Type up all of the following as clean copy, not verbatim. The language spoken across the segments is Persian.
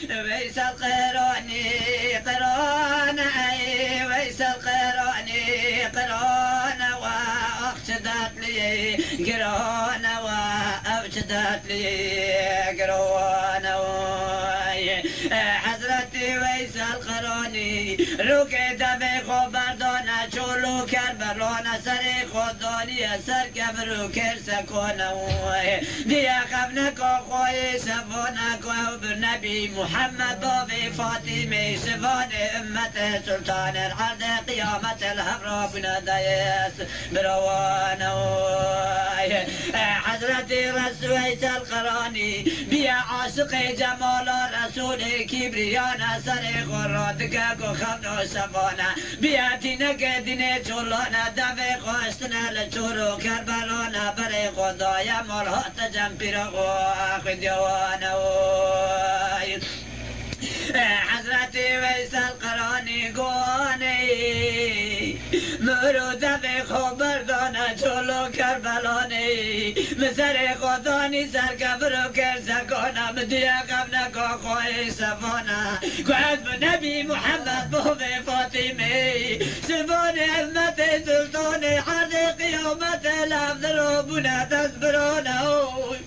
ويس القراني قرانا ويس القراني قرانا واخشدت لي قرانا وافشدت لي قرانا حضرتي ويس القراني روكي دمي خبردانا چولو کربلانا سر خودانی سر کبرو کر سکونا دیا خبنکا خواه سفانکا بر نبی محمد بابی فاطمه سفان امت سلطان العرض قیامت الحبرا بندیس بروانا حضرت رسویت القرانی بیا عاشق جمال رسول کبریانا سر خورادگا گو خبنا سفانا بیا دینک دینه چولانا دفع خواستنا لچورو کربلانا برای خدای مالحات جمپیرا و خدیوانا حضرت ویس القرانی گوانی مرو دفع خبردانا چولو کربلانی مسر خدانی سرکبرو کرزکانا مدیا قبنکا خواهی سفانا گوهد نبی محمد بوه فاطمه سفان امت سلطان حد قیامت لفظ رو بونه تزبرانا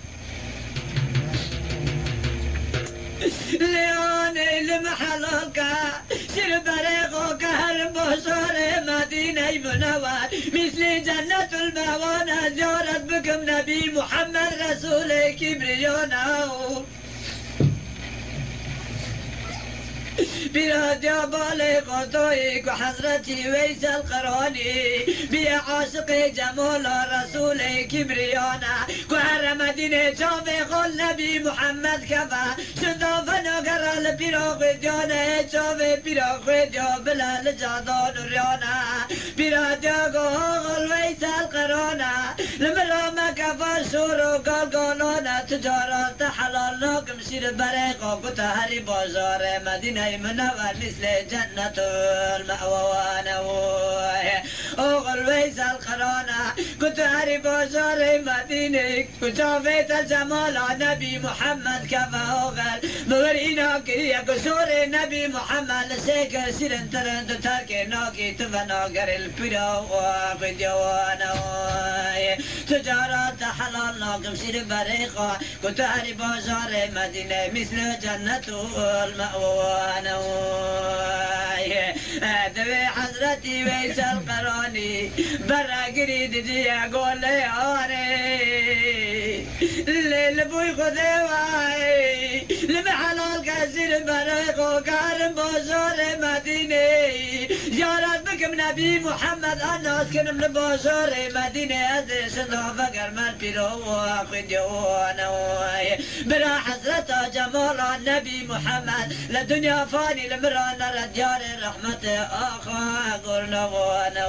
لیانه لمحلالکا سر برقو که هر باشار مدینه منور مثل جنت الموانا زیارت بکم نبی محمد رسول کبریانا بيراديا بالي قطويك وحضرتي ويس القراني بيا عاشق جمال رسول كبريانا كهر مدينة شافي قول نبي محمد كفا شدافنا قرال بيراغ ديانا شافي بيراغ ديا بلا لجادان ريانا بيراديا قول ويس القرانا لمرا كفا شورو قال قالونا تجارات حلال ناكم سير بريقو كتهري بازار مدينة منور مثل جنة المأوى ونوه أغل ويس القرانة كنت هاري بازار مدينة كنت شافيت الجمال نبي محمد كفا أغل مورينا كريا قصور نبي محمد لسيكر سيرن ترند تركي ناكي تفناقر البرا وفديوانا تجارات حلال ناكم سير بريقا كنت هاري بازار مدينة مثل جنة المأوى دوي حضرتي ويس القراني برا قريد دي اقول لي الليل بوي خذيواي لمحلال كاسر بريقو كارم بازار مديني زيارات بكم نبي محمد الناس كنم لبازار مديني ازي صدا فقر من بيرو واخديوانا برا حضرتا جمال النبي محمد لدنيا فاني لمرانا لديار رحمة آخا قرنا وانا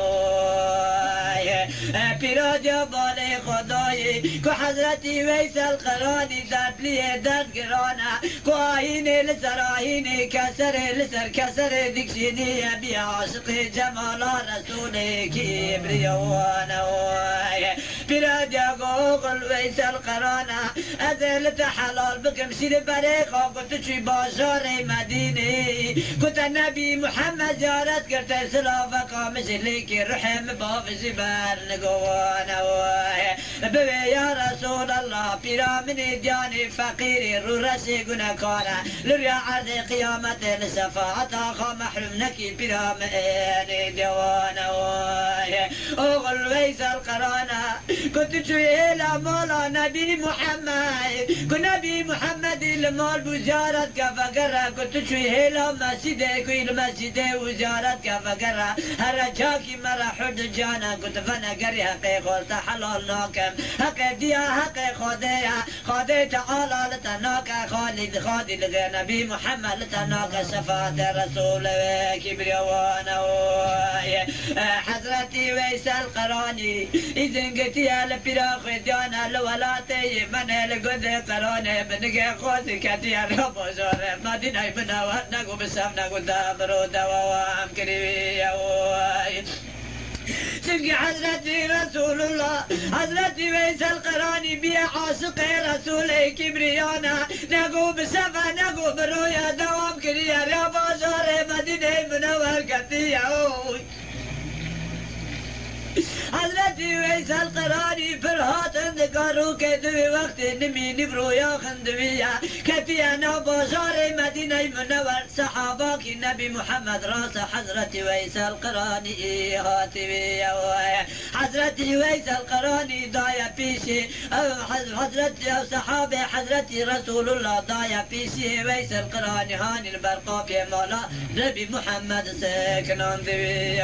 بيراديا بالي خداي كو حضرتي ويس القراني ذات لي درد قرانا كو آهيني لسراهيني كسر لسر كسر دكشيني بي عاشق جمال رسولي كبريا وانا بيراديا قوقل ويس القرانا أزلت حلال بكم سير بريقا قلت شي بازار مديني كنت النبي محمد زيارت كرت سلافك مثلك رحم باب زبار نقوانا ببي يا رسول الله بيرا من دياني فقيري رو رسي قنكانا لريا عرض قيامة لسفاعة آخا محرمنك بيرا من ديوانا أغل ويس القرانا كنت شويه لمالا نبي محمد كنت نبي محمد المال بزيارت كفقرة كنت شويه لمسجد كوي المسجد وزيارت كفقرة هرجاكي مرا حد جانا كنت فانا قري حقي قلت حلال ناكم حقي ديا حقي خودي تعالى لتناك خالد خادي لغير نبي محمد لتناك شفاعة رسول كبريوانا حضرتي ويس القراني إذن قتي البراخ ديانا لولاتي من القد قراني بنقى خوزي كتي الربوزور مدينة بنا ونقو بسمنا قدام رودا وام كريوية سبقي حضرتي رسول الله حضرتي ويس القراني بيا عاشق رسولي كبريانا نقو بسفا نقو برويا دوام كريا يا بازار مدينة منور كتيا حضرتي ويس القراني فرهات اندقارو كدوي وقت نمي نبرو يا خندوية كفي انا بازار مدينة منور صحاباك النبي محمد راس حضرتي ويس القراني هاتبي حضرتي ويس القراني ضايا بيشي حضرتي او صحابي حضرتي رسول الله ضايا بيشي ويس القراني هاني البرقاف يا مولا نبي محمد سكنان ذبي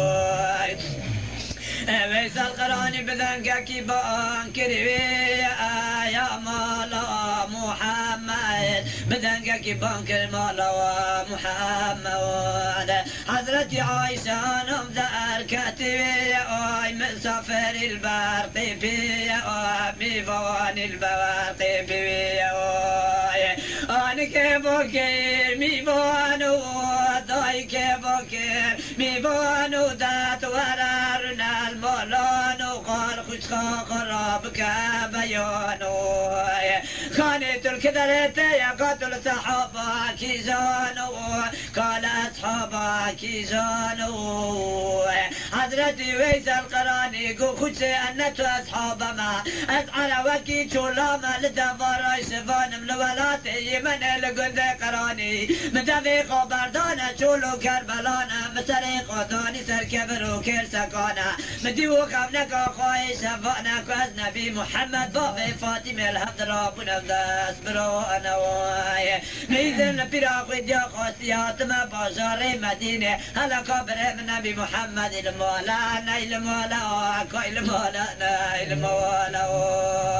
ويس القراني بذنك كيبان كريوي يا مولا محمد بذنك كيبان كرمالا محمد حضرتي عايشة نمزار كاتبي اي مسافر البرق في ميفان البرق في انا كيبوكي ميفانو داي كيبوكي ميفانو دات ورارنا المولانو قال خشخا قرابك بيانو كانت الكدرت يا قتل صحابك كيزانو قال اصحابك كيزانو حضرتي ويس القراني قو خش انت اصحاب ما اسعر وكي شولاما لدفر شفان من ولاتي من القد قراني متفق بردانا شولو كربلانا مسرق داني سر كبرو كرسكانا مديو خفنك اخوي شفانا كاز نبي محمد بابي فاطمه الحمد ربنا بداس برو انا واي ميزن براق ديا خاصيات ما بازار مدينه هلا قبر من نبي محمد المولانا المولا كاي المولانا المولا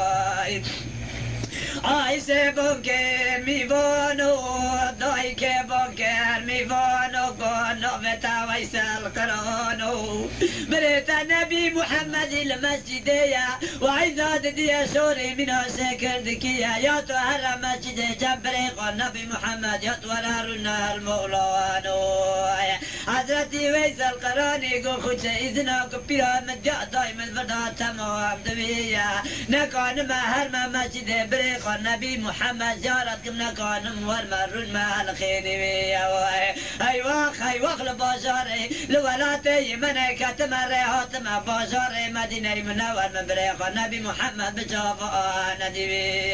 عايزه بونكر میوانو دای که بونکر میوانو گونو بتا ویس القرانو بريت نبي محمد المسجد يا وعيداد دي سوري من سكر ذكية يا طهر مسجد جبريق النبي محمد يا طهرنا المولانو حضرتي ويس القراني قو خدش إذنا كبيرا من جاء دايما الفردا تمام دبيا نكون ما هرما مسجد بريق النبي محمد زيارت كم نكون ورمرون ما الخير ايواخ لبازاري لولاتي من كتمر هاتم بازاري مدينة منور من بريق النبي محمد بجافا ندبي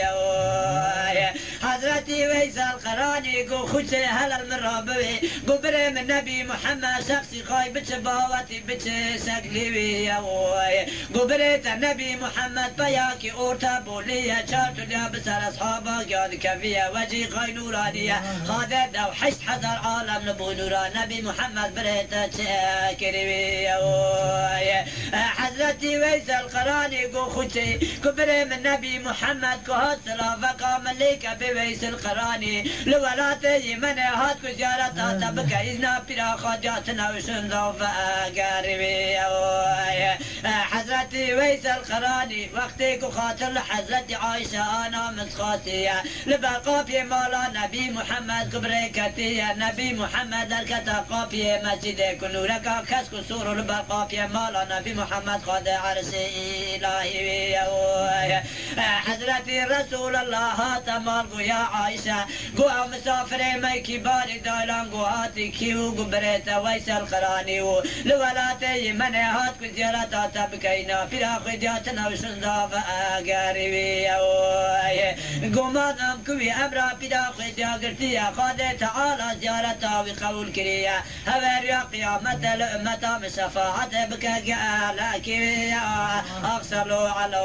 حضرتي ويس القراني قو خدش هلا المرابوي قو بري من نبي محمد شخصي خاي بتش باواتي بتش سقلي قبرت النبي محمد بياكي اورتا بولية شارتو يا بسر اصحابك يا كفية وجي خاي نورانية خادت او حشت حضر عالم نبو نوران نبي محمد بريت كريمي حضرتي ويس القراني قو خدشي كبري من نبي محمد كهات سلافة مليكة بويس القراني لولاتي من هات كزيارتها تبك إذنا بلا خاجاتنا وشنزو فأقاربي حضرتي ويس القراني وقتك وخاطر حضرتي عايشة أنا مسخاتية لبقافي مولا نبي محمد كبريكتي نبي محمد الكتاقافي مسجد كنورك كسك سور لبقافي مولا نبي محمد خد عرسي إلهي حضرتي رسول الله هاتمالكو يا عايشة قوة مسافرين ميكي باري دايلان قواتي كيو قبريتا ويس القراني لولاتي من هاتكو زيارتا تبكينا فراخ دياتنا وشنزا فأقاربي قوماتهم كوي أمرا فراخ دياقرتيا خادي تعالى زيارتا وقول كريا هبر قيامة الأمة مشفاعة بك قالاكي أغسلوا على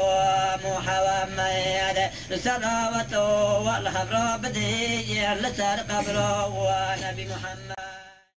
محمد صلوات والحبر بدي لسر قبره ونبي محمد